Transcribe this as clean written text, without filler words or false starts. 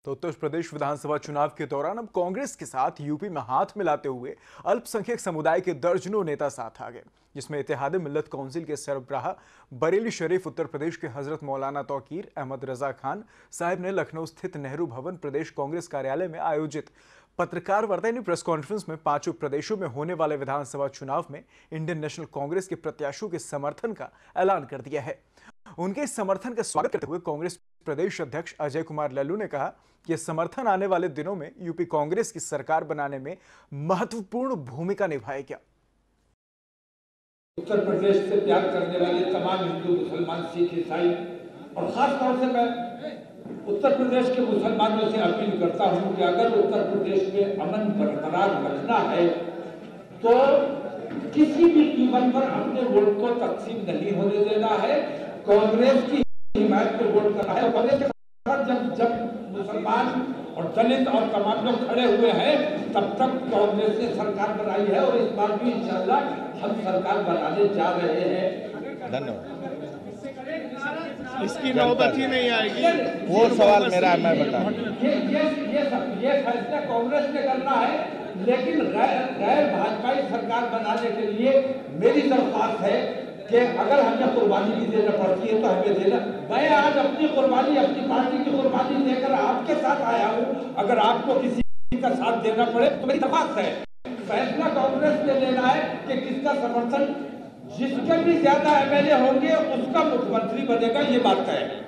तो उत्तर प्रदेश विधानसभा चुनाव के दौरान अब कांग्रेस के साथ यूपी में हाथ मिलाते हुए अल्पसंख्यक समुदाय के दर्जनों नेता साथ आ गए, जिसमें इत्तेहाद मिल्लत काउंसिल के सरबराह बरेली शरीफ, उत्तर प्रदेश के हजरत मौलाना तौकीर अहमद रजा खान साहब ने लखनऊ स्थित नेहरू भवन प्रदेश कांग्रेस कार्यालय में आयोजित पत्रकार वार्ता प्रेस कॉन्फ्रेंस में पांचों प्रदेशों में होने वाले विधानसभा चुनाव में इंडियन नेशनल कांग्रेस के प्रत्याशियों के समर्थन का ऐलान कर दिया है। उनके इस समर्थन का स्वागत करते हुए कांग्रेस प्रदेश अध्यक्ष अजय कुमार लल्लू ने कहा कि समर्थन आने वाले दिनों में यूपी कांग्रेस की सरकार बनाने में महत्वपूर्ण भूमिका निभाएगा। उत्तर प्रदेश से प्यार करने वाले तमाम हिंदू, मुसलमान, सिख, ईसाई और खास तौर से मैं उत्तर प्रदेश के मुसलमानों से अपील करता हूं कि अगर उत्तर प्रदेश में अमन बरकरार रखना है तो किसी भी कीमत पर अपने वोट को तकसीम नहीं होने देना है। कांग्रेस की हिमायत पे वोट करना है। कांग्रेस के साथ जब मुसलमान और दलित और तमाम लोग खड़े हुए हैं तब तक कांग्रेस ने सरकार बनाई है और इस बार भी इंशाल्लाह हम सरकार बनाने जा रहे हैं। धन्यवाद। इसकी नौबत ही नहीं आएगी। वो सवाल मेरा मैं बता ये फैसला कांग्रेस ने करना है, लेकिन गैर भाजपाई सरकार बनाने के लिए मेरी दरख्वास्त है कि अगर हमें कुर्बानी भी देना पड़ती है तो हमें देना। मैं आज अपनी कुर्बानी, अपनी पार्टी की कुर्बानी देकर आपके साथ आया हूँ। अगर आपको किसी का साथ देना पड़े तो मेरी दरख्वास्त है, फैसला कांग्रेस ने लेना है कि किसका समर्थन, जिसके भी ज्यादा एमएलए होंगे उसका मुख्यमंत्री बनेगा, ये बात है।